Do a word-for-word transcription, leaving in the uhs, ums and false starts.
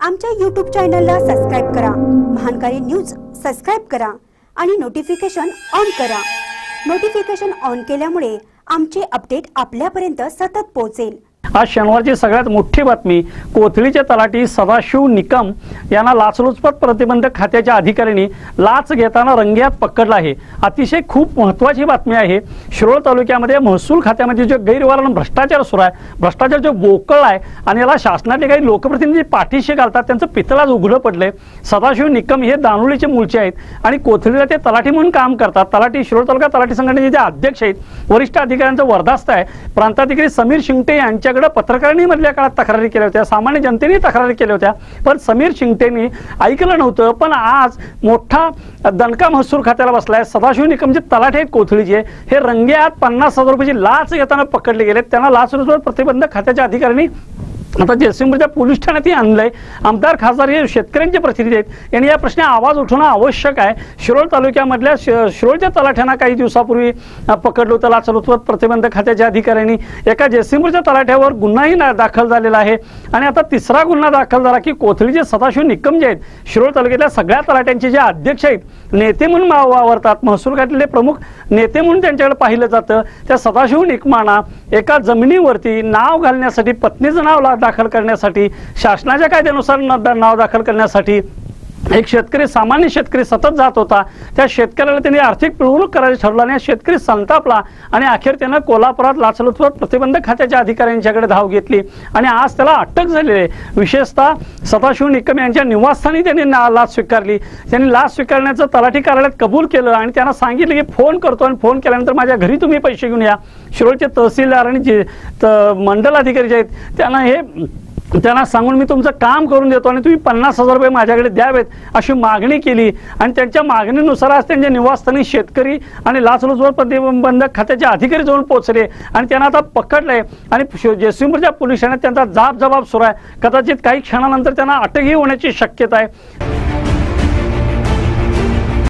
आमच्या यूट्यूब चॅनलला सबस्क्राइब करा, महानकारी न्यूज सबस्क्राइब करा आणि नोटिफिकेशन ऑन करा। नोटिफिकेशन ऑन केल्यामुळे आमचे अपडेट आपल्यापर्यंत सतत पोहोचेल। आज शनिवारची सगळ्यात मोठी बातमी, कोथळीचे तलाठी सदाशिव निकम यांना लाचलुचपत प्रतिबंधक खात्याच्या अधिकाऱ्यांनी लाच घेताना रंगेहात पकडला आहे। अतिशय खूप महत्त्वाची बातमी आहे। शिरोळ तालुक्यामध्ये महसूल खात्यामध्ये जो गैरवारण भ्रष्टाचार सुरू आहे, भ्रष्टाचार जो बोकळ आहे आणि याला शासनाचे काही लोकप्रतिनिधी पाठीशी घालतात, त्यांचं पितळाच उघडं पडलंय। सदाशिव निकम हे दानोळीचे मूळचे आहेत आणि कोथळीला ते तलाठी म्हणून काम करतात। तलाठी शिरोळ तालुका तलाठी संघटनेचे जे अध्यक्ष आहेत, वरिष्ठ अधिकाऱ्यांचं वर्धास्त आहे। प्रांताधिकारी समीर शिंगटे यांच्याकडे पत्रकारांनी मधल्या काळात तक्रारी केल्या होत्या, सामान्य जनतेने तक्रारी केल्या होत्या, पण समीर शिंगटेंनी ऐकलं नव्हतं। पण आज मोठा दणका महसूल खात्याला बसलाय। सदाशिव निकमचे तलाठी आहेत कोथळीचे, हे रंगेहात पन्नास हजार रुपयाची लाच घेताना पकडले गेले। त्यांना लाचलुचपत प्रतिबंधक खात्याच्या अधिकाऱ्यांनी आता जयसिंगपूरच्या पोलीस ठाण्यातही आणलंय। आमदार खासदार हे शेतकऱ्यांचे प्रतिनिधी आहेत, यांनी या प्रश्नी आवाज उठवणं आवश्यक आहे। शिरोळ तालुक्यामधल्या शिरोळच्या तलाठ्यांना काही दिवसापूर्वी पकडलं होतं लाचलुचपत प्रतिबंधक खात्याच्या अधिकाऱ्यांनी। एका जयसिंगपूरच्या तलाठ्यावर गुन्हाही दाखल झालेला आहे आणि आता तिसरा गुन्हा दाखल झाला की कोथळीचे सदाशिव निकम जे आहेत, शिरोळ तालुक्यातल्या सगळ्या तलाठ्यांचे जे अध्यक्ष आहेत, नेते म्हणून वावरतात, महसूल खात्यातले प्रमुख नेते म्हणून त्यांच्याकडे पाहिलं जातं, त्या सदाशिव निकमांना एका जमिनीवरती नाव घालण्यासाठी, पत्नीचं नाव दाखल करण्यासाठी, शासनाच्या कायद्यानुसार नाव दाखल करण्यासाठी एक शेतकरी, सामान्य शेतकरी सतत जात होता। त्या शेतकऱ्याला त्यांनी आर्थिक पिळवणूक करायचं ठरवलं आणि शेतकरी संतापला आणि अखेर त्यानं कोल्हापुरात लाचलुचपत प्रतिबंधक खात्याच्या अधिकाऱ्यांच्याकडे धाव घेतली आणि आज त्याला अटक झालेली आहे। विशेषतः सदाशिव निकम यांच्या निवासस्थानी त्यांनी लाच स्वीकारली। त्यांनी लाच स्वीकारण्याचं तलाठी कार्यालयात कबूल केलं आणि त्यांना सांगितलं की फोन करतो आणि फोन केल्यानंतर माझ्या घरी तुम्ही पैसे घेऊन या। शिरोळचे तहसीलदार आणि जे मंडल अधिकारी जे आहेत त्यांना हे त्यांना सांगून मी तुमचं काम करून देतो आणि तुम्ही पन्नास हजार रुपये माझ्याकडे द्यावेत अशी मागणी केली आणि त्यांच्या मागणीनुसार आज त्यांच्या निवासस्थानी शेतकरी आणि लाचलुचपत प्रतिबंधक खात्याचे अधिकारी जाऊन पोहोचले आणि त्यांना आता पकडलंय आणि जयसिंगपूरच्या पोलीस ठाण्यात त्यांचा जाब जबाब सुरू आहे। कदाचित काही क्षणानंतर त्यांना अटकही होण्याची शक्यता आहे।